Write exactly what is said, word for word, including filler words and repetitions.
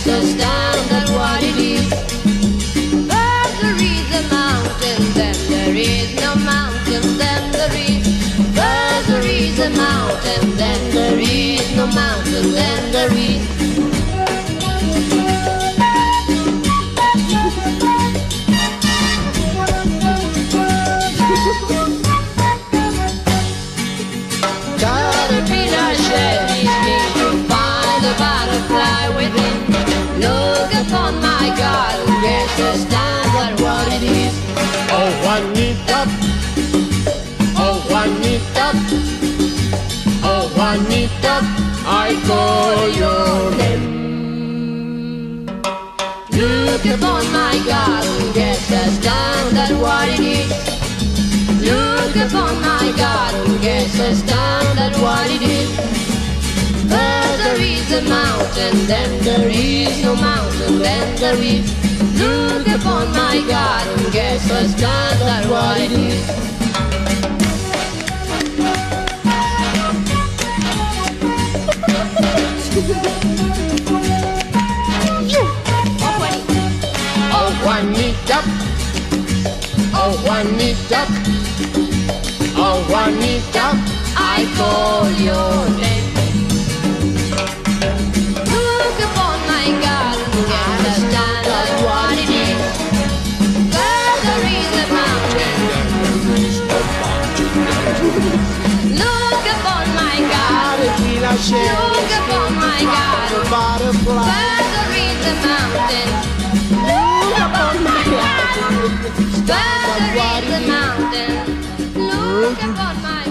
guess understand what it is. First there is a mountain, then there is no mountain, then there is. First there is a mountain, then there is no mountain, then there is. Caterpillar shell is need to find the butterfly within. Look upon my garden, guess understand what it is. Oh Juanita, oh Juanita, oh Juanita, I call your name. Look upon my garden, guess understand what it is. Look upon my garden, guess understand what it is. First there is a mountain, then there is no mountain, then there is. Look upon my garden, guess understand what it is. Oh Juanita, oh Juanita, oh Juanita, I call your name. Look upon my garden, guess understand what it is. First there is a mountain. Look upon my garden. Caterpillar shell Look upon my garden. the butterfly. First there is a mountain. Look upon my garden. First there is a mountain. Look upon my